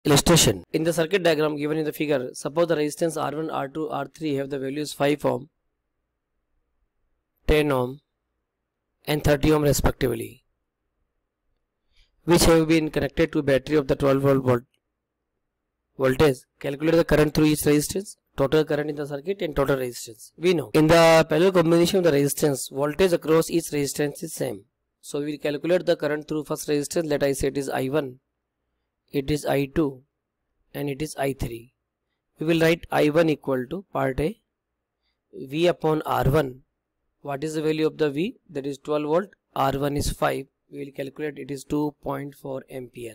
Illustration. In the circuit diagram given in the figure, suppose the resistance R1, R2, R3 have the values 5 ohm, 10 ohm and 30 ohm respectively, which have been connected to a battery of the 12 volt voltage. Calculate the current through each resistance, total current in the circuit and total resistance. We know in the parallel combination of the resistance, voltage across each resistance is same. So we will calculate the current through first resistance. Let I say it is I1, it is I2 and it is I3. We will write I1 equal to part A, V upon R1. What is the value of the V? That is 12 volt. R1 is 5. We will calculate it is 2.4 ampere.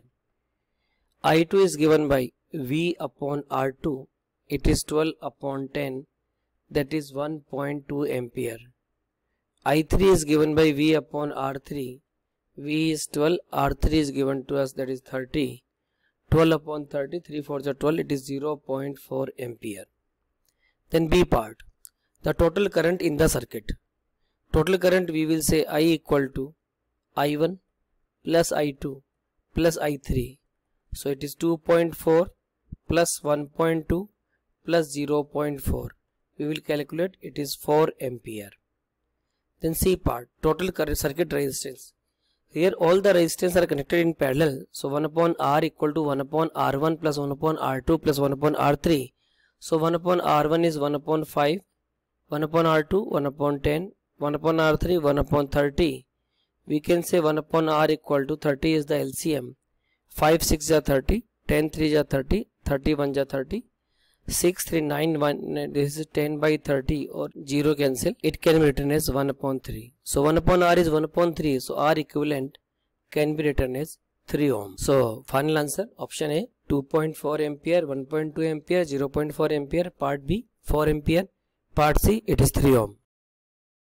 I2 is given by V upon R2. It is 12 upon 10. That is 1.2 ampere. I3 is given by V upon R3. V is 12. R3 is given to us, that is 30. 12 upon 30, 3 4s are 12, it is 0.4 ampere. Then B part, the total current in the circuit. Total current we will say I equal to I1 plus I2 plus I3. So it is 2.4 plus 1.2 plus 0.4. We will calculate, it is 4 ampere. Then C part, total current circuit resistance. Here all the resistance are connected in parallel. So 1 upon R equal to 1 upon R1 plus 1 upon R2 plus 1 upon R3. So 1 upon R1 is 1 upon 5, 1 upon R2, 1 upon 10, 1 upon R3, 1 upon 30. We can say 1 upon R equal to 30 is the LCM. 5 6 are 30, 10 3 are 30, 31 are 30. 6 3 9 1, this is 10 by 30 or 0 cancel. It can be written as 1 upon 3. So 1 upon R is 1 upon 3. So R equivalent can be written as 3 ohm. So final answer option A, 2.4 ampere, 1.2 ampere, 0.4 ampere. Part B 4 ampere. Part C it is 3 ohm.